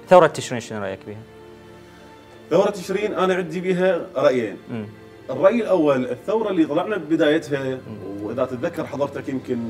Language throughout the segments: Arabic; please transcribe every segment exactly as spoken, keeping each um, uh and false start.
ثورة تشرين شنو رايك بها؟ ثورة تشرين انا عندي بها رايين. م. الراي الاول الثوره اللي طلعنا ببدايتها، واذا تتذكر حضرتك يمكن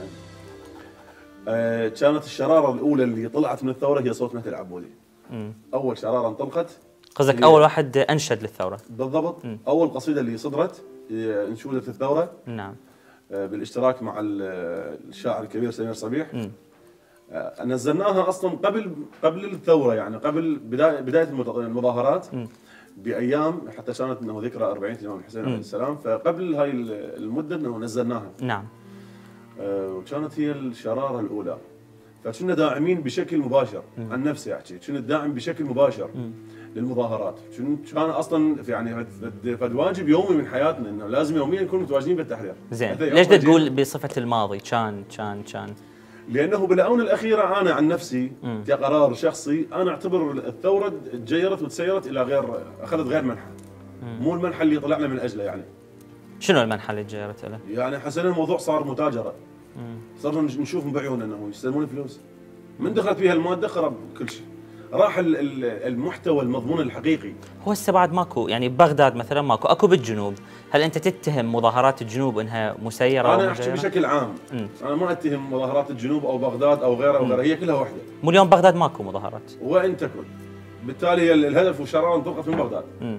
آه كانت الشراره الاولى اللي طلعت من الثوره هي صوت مهدي العبودي. م. اول شراره انطلقت. قصدك اول واحد انشد للثوره. بالضبط. م. اول قصيده اللي صدرت انشودت الثوره. نعم. آه بالاشتراك مع الشاعر الكبير سمير صبيح. م. آه نزلناها اصلا قبل قبل الثوره، يعني قبل بدايه بدايه المظاهرات. م. بايام، حتى كانت انه ذكرى أربعين الامام الحسين عليه السلام، فقبل هاي المده انه نزلناها. نعم. وكانت آه هي الشراره الاولى، فكنا داعمين بشكل مباشر. مم. عن نفسي احكي، كنا داعم بشكل مباشر مم. للمظاهرات، كان اصلا في يعني فد واجب يومي من حياتنا انه لازم يوميا نكون متواجدين بالتحرير. زين، ليش تقول بصفه الماضي كان كان كان؟ لانه بالاونه الاخيره انا عن نفسي مم. كقرار شخصي انا اعتبر الثوره تجيرت وتسيرت الى غير، اخذت غير منحى. مم. مو المنحى اللي طلعنا من اجله. يعني شنو المنحى اللي تجيرت له؟ يعني حسنا الموضوع صار متاجره. صرنا نشوف بعيوننا انه يستلمون فلوس. من دخلت فيها الماده خرب كل شيء. راح المحتوى المضمون الحقيقي. هو هسه بعد ماكو، يعني ببغداد مثلا ماكو، اكو بالجنوب، هل انت تتهم مظاهرات الجنوب انها مسيره؟ انا احكي بشكل عام. م. انا ما اتهم مظاهرات الجنوب او بغداد او غيرها او غيرها، هي كلها وحده. مو اليوم بغداد ماكو مظاهرات وان تكن، بالتالي الهدف والشراره انطلقت من بغداد. م.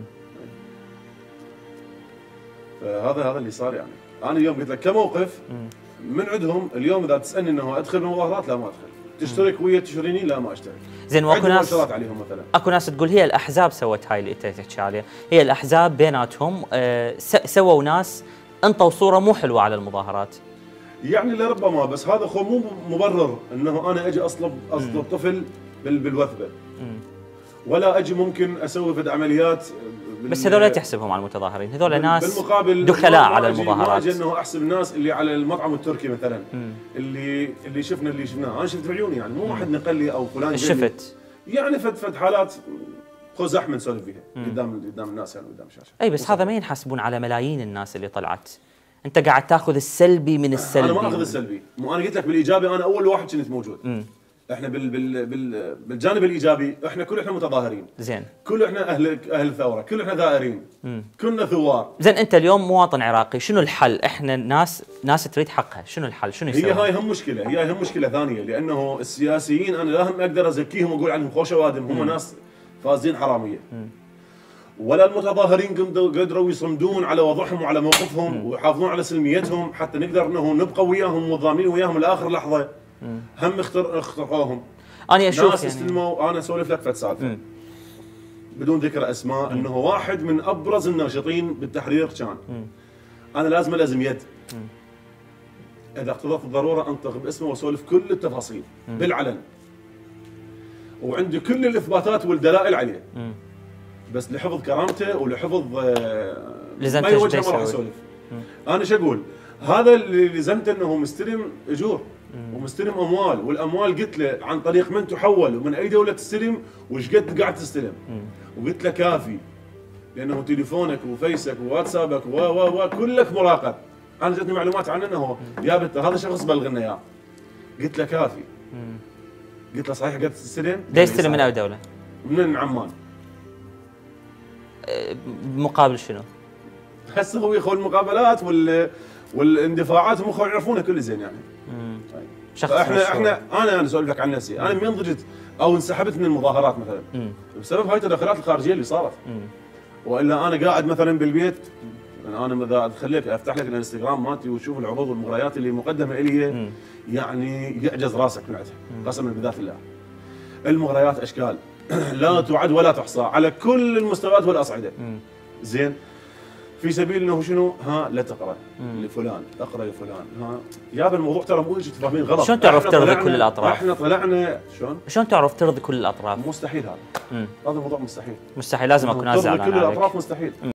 فهذا هذا اللي صار. يعني انا اليوم قلت لك كموقف م. من عندهم اليوم، اذا تسالني انه ادخل بالمظاهرات لا ما ادخل، تشترك ويا تشريني لا ما اشترك. زين، واكو ناس عليهم مثلا، اكو ناس تقول هي الاحزاب سوت هاي اللي انت تحكي عليها، هي الاحزاب بيناتهم آه سووا ناس انطوا صوره مو حلوه على المظاهرات. يعني لربما، بس هذا خو مو مبرر انه انا اجي اصلب اصلب طفل بالوثبه، ولا اجي ممكن اسوي فد عمليات. بس هذول لا تحسبهم على المتظاهرين، هذول ناس بالمقابل دخلاء على المظاهرات. ما اجي انه احسب الناس اللي على المطعم التركي مثلا، مم. اللي اللي شفنا اللي شفناه، انا شفت بعيوني. يعني مو واحد نقل لي او فلان شفت، يعني فد فد حالات خو زحمه نسولف فيها قدام قدام الناس، يعني قدام الشاشه. اي بس هذا ما ينحسبون على ملايين الناس اللي طلعت. انت قاعد تاخذ السلبي من السلبي. انا ما اخذ السلبي، مو انا قلت لك بالايجابي انا اول واحد كنت موجود. مم. احنا بال بال بال بالجانب الايجابي احنا كل احنا متظاهرين. زين. كل احنا اهل اهل الثوره، كل احنا ثائرين. مم. كلنا ثوار. زين، انت اليوم مواطن عراقي، شنو الحل؟ احنا ناس ناس تريد حقها، شنو الحل؟ شنو يسوي؟ هي هاي هم مشكله، هي هم مشكله ثانيه، لانه السياسيين انا لا هم اقدر ازكيهم واقول عنهم خوش اوادم، هم ناس فاسدين حراميه. مم. ولا المتظاهرين قدروا يصمدون على وضعهم وعلى موقفهم مم. ويحافظون على سلميتهم حتى نقدر انه نبقى وياهم موظمين وياهم لاخر لحظه. مم. هم اختر اخترعوهم. انا اشوف ناس يعني استلموا. انا اسولف لك فد سالفه بدون ذكر اسماء. مم. انه واحد من ابرز الناشطين بالتحرير كان مم. انا لازم الازم يد. مم. اذا اقتضت الضروره انطق باسمه واسولف كل التفاصيل مم. بالعلن، وعندي كل الاثباتات والدلائل عليه. مم. بس لحفظ كرامته ولحفظ آه ما يوجه ما راح اسولف. انا ايش اقول؟ هذا اللي لزمته انه مستلم اجور ومستلم اموال، والاموال قلت له عن طريق من تحول ومن اي دوله تستلم وش قد قاعد تستلم. وقلت له كافي، لانه تليفونك وفيسك وواتسابك و و و كلك مراقب. انا جتني معلومات عنه انه يا بت هذا شخص بلغنا اياه. قلت له كافي. قلت له صحيح قد تستلم؟ دا يستلم من اي دوله؟ من عمان. مقابل شنو؟ هسه هو يخو المقابلات وال والاندفاعات هم خو يعرفونها كل زين يعني. امم طيب. احنا احنا انا انا اسولف لك عن نفسي، انا من ضجت او انسحبت من المظاهرات مثلا مم. بسبب هاي التدخلات الخارجيه اللي صارت. مم. والا انا قاعد مثلا بالبيت، انا اذا ادخل افتح لك الانستغرام مالتي وتشوف العروض والمغريات اللي مقدمه الي، يعني يعجز راسك من عندها قسما بذات الله. المغريات اشكال لا تعد ولا تحصى على كل المستويات والاصعده. مم. زين، في سبيل انه شنو؟ ها لا تقرا لفلان، اقرا لفلان، ها يا الموضوع ترى مو انتم فاهمين غلط. شلون تعرف ترضي كل الاطراف؟ احنا طلعنا شلون؟ شلون تعرف ترضي كل الاطراف؟ مستحيل هذا. هذا الموضوع مستحيل. مستحيل، لازم اكون نازل على كل الاطراف مستحيل.